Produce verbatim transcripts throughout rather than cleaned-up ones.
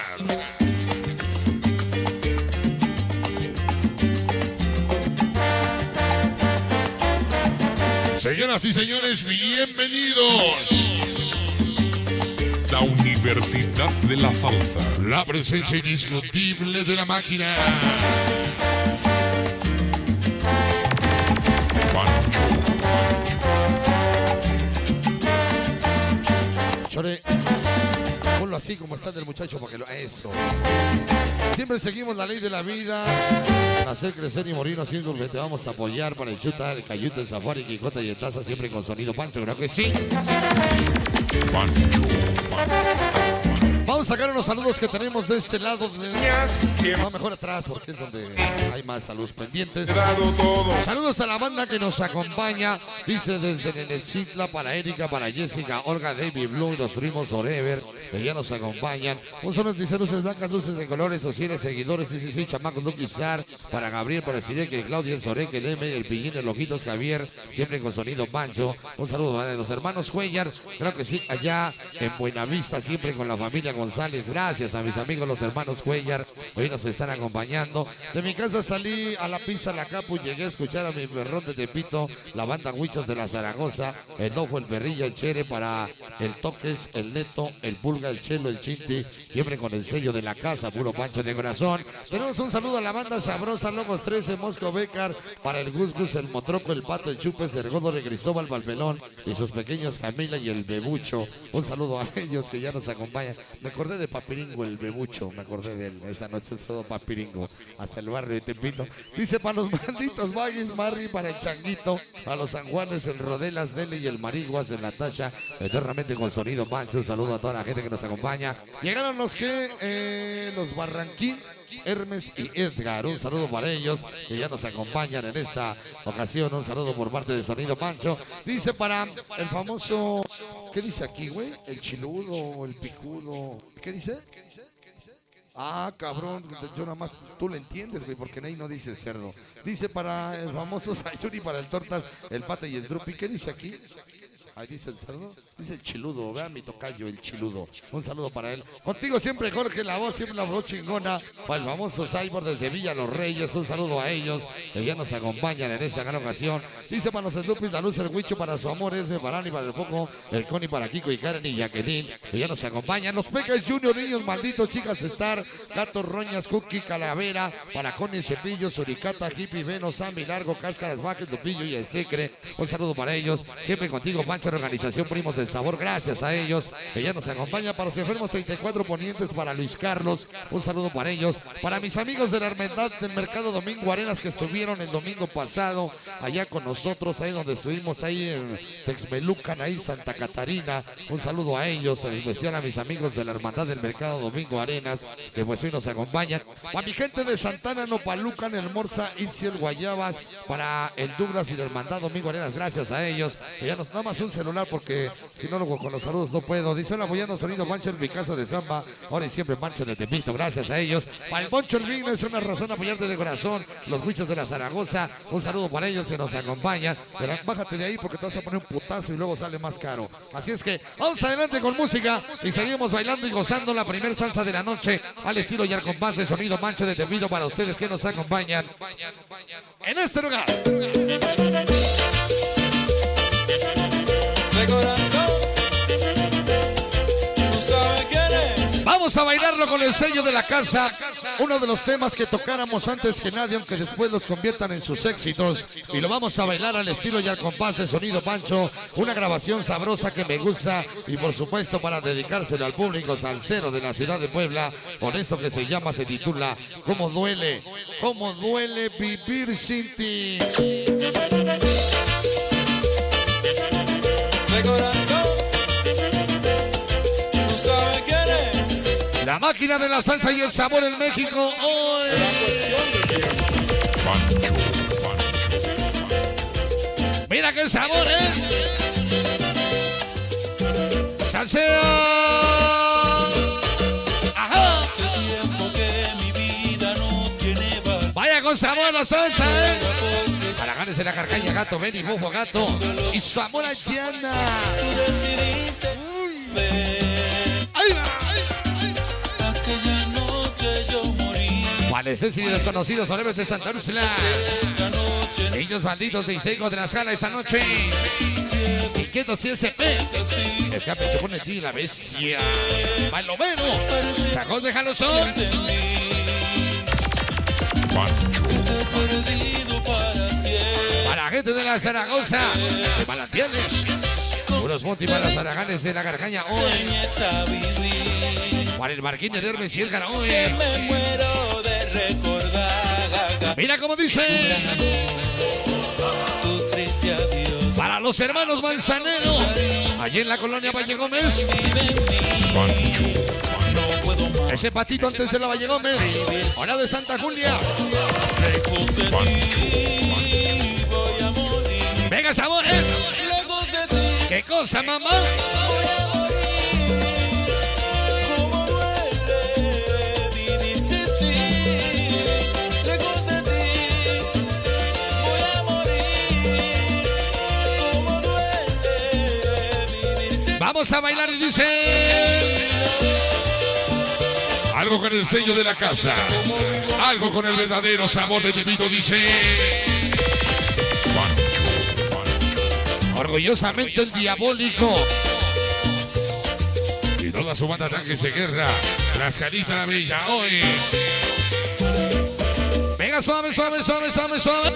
Señoras y señores, bienvenidos. La Universidad de la Salsa. La presencia indiscutible de la máquina. Pancho. Chore, ponlo así como está del muchacho para que lo... Eso. Siempre seguimos la ley de la vida. Nacer, crecer y morir haciendo lo que te vamos a apoyar para el chuta, el cayuta, el safari, Quijota y el taza, siempre con sonido Pancho, creo que sí. Pancho. Vamos a sacar unos saludos que tenemos de este lado. De... No, mejor atrás porque es donde hay más saludos pendientes. Saludos a la banda que nos acompaña. Dice desde Nenecitla para Erika, para Jessica, Olga, David Blue y los primos Forever, que ya nos acompañan. Un solo dice luces blancas, luces de colores, sus fieles seguidores, sí, sí, sí, chamacos, Lucky Sar, para Gabriel, para Sideque, Claudia, el Soreque, el M, el Pillín, el Ojitos, Javier, siempre con sonido Pancho. Un saludo a los hermanos Cuellar, creo que sí, allá en Buenavista, siempre con la familia González. Gracias a mis amigos los hermanos Cuellar, hoy nos están acompañando. De mi casa salí a la pizza La Capu, llegué a escuchar a mi perrón de Tepito, la banda Huichos de la Zaragoza, el Dofo, el Perrilla, el Chere, para el Toques, el Neto, el Pulga, el Chelo, el Chinti, siempre con el sello de la casa, puro Pancho de corazón. Tenemos un saludo a la banda Sabrosa, Lobos trece, Mosco Becar, para el Gus Gus, el Motroco, el Pato, el Chupes, el Godo de Cristóbal Valpelón y sus pequeños Camila y el Bebucho. Un saludo a ellos que ya nos acompañan. Me acordé de Papiringo, el Bebucho, me acordé de él esa noche, es todo Papiringo, hasta el barrio de Tepito. Dice para los malditos Baggies, Marri, para el Changuito, para los San Juanes, el Rodelas, Dele y el Mariguas, el Natasha, eternamente con sonido Pancho. Un saludo a toda la gente que nos acompaña. Llegaron los que, eh, los Barranquín, Hermes y Edgar, un saludo para ellos que ya nos acompañan en esta ocasión. Un saludo por parte de Sonido Pancho. Dice para el famoso, ¿qué dice aquí, güey? El chiludo, el picudo, ¿qué dice? Ah, cabrón, yo nada más, tú lo entiendes, güey, porque ahí no dice cerdo. Dice para el famoso Sayuri, para el Tortas, el Pate y el Drupi. ¿Qué dice aquí? Ahí dice el cerdo, dice el chiludo, vean mi tocayo, el chiludo. Un saludo para él. Contigo siempre Jorge, la voz, siempre la voz chingona. Para el famoso Cyborg de Sevilla, Los Reyes, un saludo a ellos, que ya nos acompañan en esta gran ocasión. Dice para los Slupis, la luz, el Huicho, para su amor, es de Parani, para el Foco, el Connie, para Kiko y Karen y Jacqueline, que ya nos acompañan. Los Pecas Junior, niños malditos, chicas Star, Gatos, Roñas, Cookie, Calavera, para Connie, Cepillo, Suricata, Hippie, Veno, Sammy, Largo, Cáscaras Bajes, Lupillo y el Secre. Un saludo para ellos, siempre contigo, Pancho, organización Primos del Sabor, gracias a ellos, que ya nos acompaña. Para los enfermos treinta y cuatro ponientes, para Luis Carlos, un saludo para ellos. Para mis amigos de la Hermandad del Mercado Domingo Arenas, que estuvieron el domingo pasado allá con nosotros, ahí donde estuvimos, ahí en Texmelucan, ahí Santa Catarina, un saludo a ellos, en especial a mis amigos de la Hermandad del Mercado Domingo Arenas, que pues hoy nos acompañan. Para mi gente de Santana, Nopalucan, el Morza, Ipsiel, Guayabas, para el Douglas y la Hermandad Domingo Arenas, gracias a ellos, que ya nos da más un celular porque si no, luego con los saludos no puedo. Dice, hola, apoyando sonido Pancho en mi casa de Zamba, ahora y siempre Pancho de Tepito, gracias a ellos. Para el Poncho el Vigno, es una razón apoyarte de corazón. Los Huichos de la Zaragoza, un saludo para ellos que nos acompañan. Pero bájate de ahí porque te vas a poner un putazo y luego sale más caro. Así es que vamos adelante con música y seguimos bailando y gozando la primer salsa de la noche al estilo y al compás de sonido Pancho de Tepito para ustedes que nos acompañan en este lugar. Vamos a bailarlo con el sello de la casa, uno de los temas que tocáramos antes que nadie, aunque después los conviertan en sus éxitos, y lo vamos a bailar al estilo y al compás de sonido Pancho, una grabación sabrosa que me gusta, y por supuesto para dedicárselo al público salsero de la ciudad de Puebla, con esto que se llama, se titula ¿Cómo duele? ¿Cómo duele vivir sin ti? De corazón, tú sabes quién es. La máquina de la salsa y el sabor en México hoy. Pancho, Pancho. Mira qué sabor, ¿eh? ¡Salseo! ¡Ajá! Vaya con sabor la salsa, ¿eh? Para ganes de la carcaña, gato, Benny, bufo, gato. Y su amor haitiana. ¡Ahí va! ¡Ahí va! ¡Ahí va! Para Ceci y desconocidos Oleves de Santa Úrsula. Niños bandidos de Iseco de la Sala esta noche. Inquietos C S P. Escape se pone ti la bestia. Palomero. Chacón de Jalosón. Pancho. Para la gente de la Zaragoza. De Manantiales. Unos Monti para los Araganes de la Gargaña hoy. Para el Marquín de Hermes y Edgar hoy. Mira cómo dice. Para los hermanos Manzanero. Allí en la colonia Valle Gómez. Pancho. Ese patito antes de la Valle Gómez. Hora de Santa Julia. Pancho. Venga, sabores. ¿Qué cosa, mamá? Vamos a bailar, dice. Algo con el sello de la casa. Algo con el verdadero sabor de Tepito, dice. Orgullosamente el diabólico. Y toda su banda tanques de guerra. Las Canitas la Bella hoy. Venga, suave, suave, suave, suave, suave.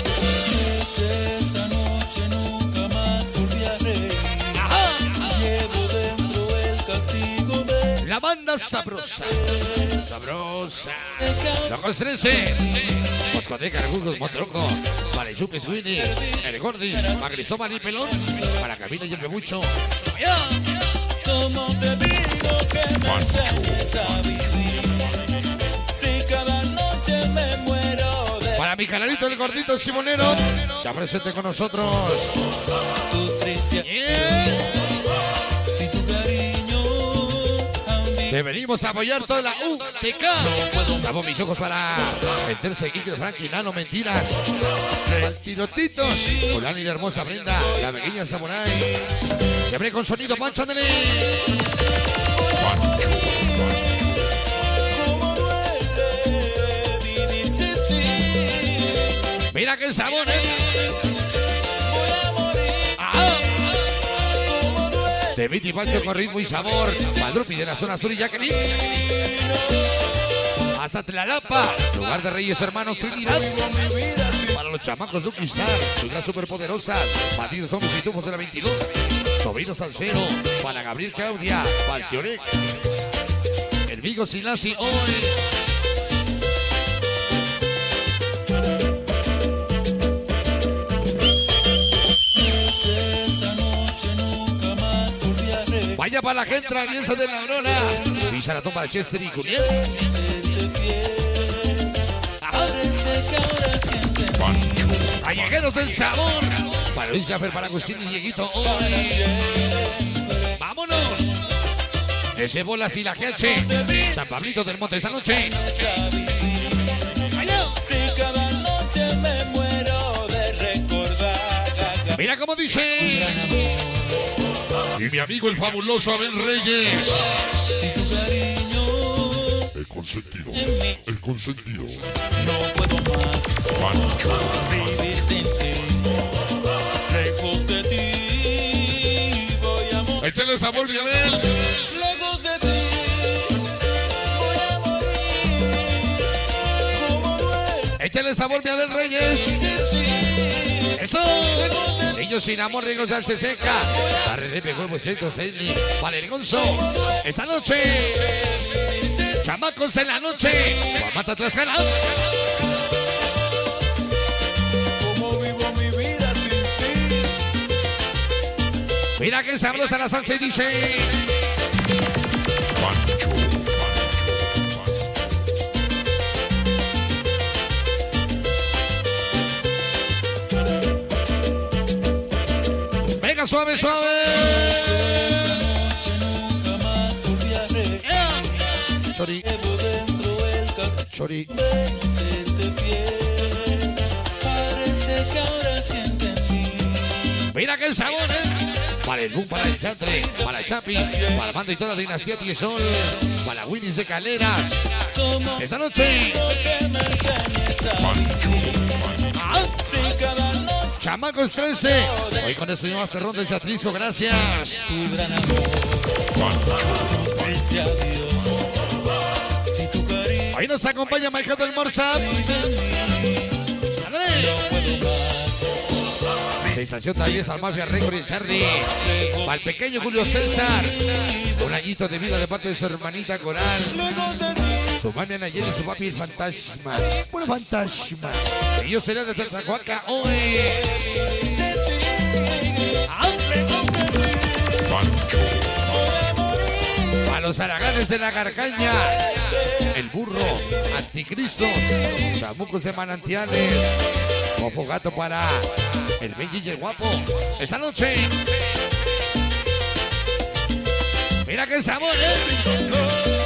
La banda sabrosa. Sabrosa. Locos trece. Moscoteca, Argugos, Motroco. Para el Chupes Winnie. El Gordis. Para Cristóbal y Pelón. Para Camila y el Bebucho. ¡Allá! ¿Cómo te digo que me enseñes a vivir? Si cada noche me muero de... Para mi canalito, el gordito Simonero. Ya presente con nosotros. Tu triste... Yeah. Y tu cariño aún Te venimos a apoyar toda la U T K. Damos mis ojos para meterse aquí, que Frankie, Nano, mentiras. Tirotitos. Hola, y la hermosa Brenda. La pequeña Samurai. Siempre con sonido, Pancho, ándale. Pancho. como duele vivir sin ti. Mira qué sabor, ¿eh? Voy a morir Ajá. como duele. De Viti Pancho con ritmo y sabor. Padrupi de la zona sur y Jacqueline. Hasta Tlalapa. Lugar de Reyes Hermanos Trinidad. Para los chamacos de Uquistar. Ciudad superpoderosa. Batidos hombres y tubos de la veintidós. Sobrino Salcero. Para Gabriel Claudia. Pancionec. El Vigo Silasi hoy. Desde esa noche nunca más volví a reír. Vaya para la gente, la alianza de la Aurora. Villaratón para Chester y Julián. Serte fiel. Ajá. Parece que ahora sienten Pancho. Callejeros del sabor. Para Luis Jaffer, para Agustín y Dieguito hoy. ¡Vámonos! Ese Bolas y la G H. San Pablito del Monte esta noche. ¡Allá! si cada noche me muero de recordar. Mira cómo dice. Y mi amigo el fabuloso Abel Reyes. Y tu cariño El consentido. El consentido. no puedo más Pancho. vivir sin ti. Lejos de ti voy a morir. Échale sabor, mi Abel. Lejos de ti voy a morir. Como duele Échale sabor, mi Abel Reyes. sin ti. ¡Eso! Niños sin amor, Riegos al se seca. Arredepe, huevos, fritos, Edney. Valergonzo. Esta noche. Chamacos de la noche. Mamata Tlaxcala. Como vivo mi vida sin ti. Mira que sabrosa la salsa y dice. Pancho. Venga, suave, suave. Esa noche nunca más volví a reír. Chori, Llevo dentro el castigo. chori. Serte fiel. Parece que ahora sienten mí. Mira que sabor, ¿eh? Para el boom, para el chantre, para el chapis, para el mando y toda la dinastía Tiesol, para Winnie's de Caleras, como Esta noche, que me enseñes a Pancho. ah, si cada noche Chamacos trece. Hoy con el señor Ferrón de Atlisco, gracias. tu gran amor Pancho. dice adiós y tu cariño Hoy nos acompaña Michael del Morsa. Ándale. no puedo más. Sensación también es al Mafia Record y el Charlie. Para el pequeño Julio César. Un añito de vida de parte de su hermanita Coral. Luego de ti Su mami Anayeli y su papi el Fantasma. Bueno, Fantasma. Ellos serán de Tezacuaca hoy. Pancho. A los haraganes de la Garcaña. El burro. Anticristo. Trabucos de manantiales. Ojo gato para el Benji y el guapo. Esta noche. Mira qué sabor, ¿eh?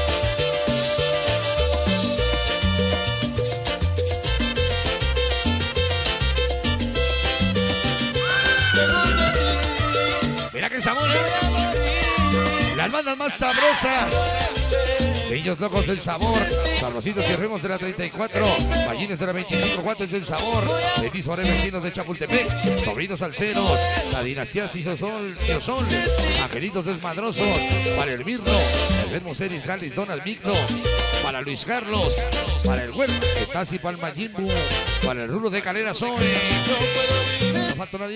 Mira qué sabor, ¿eh? Las bandas más sabrosas. Niños locos del sabor. Sabrositos y rimos de la treinta y cuatro. Ballines de la veinticinco. Guantes del sabor. Betis Orementinos de Chapultepec. Sobrinos salseros. La dinastía Cisosol. Sol. Angelitos desmadrosos. Para el Mirno. El Redmo Ceris Galis Donald Micro. Para Luis Carlos. Para el Web. Ketasi Palma Jimbu. Para el Rulo de Calera Soy. No falta nadie.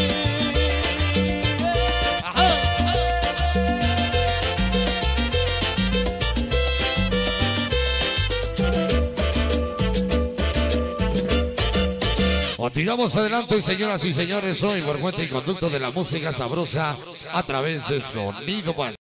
Continuamos adelante, señoras y señores, hoy por cuenta y conducto de la música sabrosa a través de Sonido Pan.